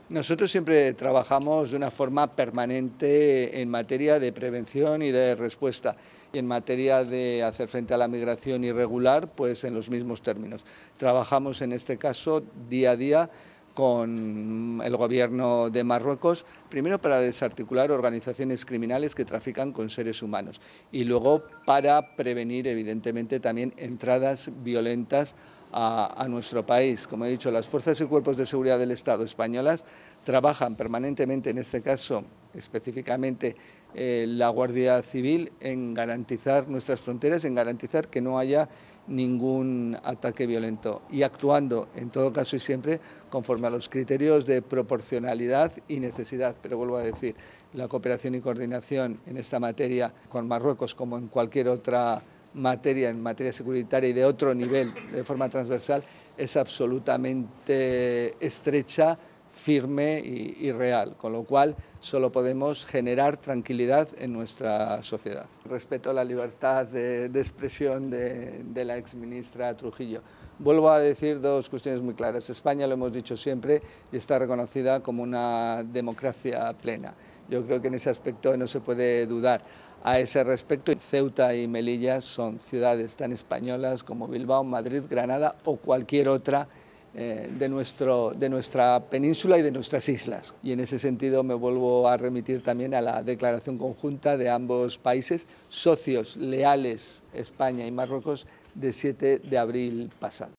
Nosotros siempre trabajamos de una forma permanente en materia de prevención y de respuesta, y en materia de hacer frente a la migración irregular, pues en los mismos términos. Trabajamos en este caso día a día con el gobierno de Marruecos, primero para desarticular organizaciones criminales que trafican con seres humanos y luego para prevenir, evidentemente, también entradas violentas a nuestro país. Como he dicho, las fuerzas y cuerpos de seguridad del Estado españolas trabajan permanentemente, en este caso específicamente la Guardia Civil, en garantizar nuestras fronteras, en garantizar que no haya ningún ataque violento y actuando en todo caso y siempre conforme a los criterios de proporcionalidad y necesidad. Pero vuelvo a decir, la cooperación y coordinación en esta materia con Marruecos, como en cualquier otra materia, en materia securitaria y de otro nivel, de forma transversal, es absolutamente estrecha, firme y real, con lo cual solo podemos generar tranquilidad en nuestra sociedad. Respeto a la libertad de expresión de la exministra Trujillo. Vuelvo a decir dos cuestiones muy claras. España, lo hemos dicho siempre, y está reconocida como una democracia plena. Yo creo que en ese aspecto no se puede dudar. A ese respecto, Ceuta y Melilla son ciudades tan españolas como Bilbao, Madrid, Granada o cualquier otra de nuestra península y de nuestras islas. Y en ese sentido me vuelvo a remitir también a la declaración conjunta de ambos países, socios leales, España y Marruecos, de 7 de abril pasado.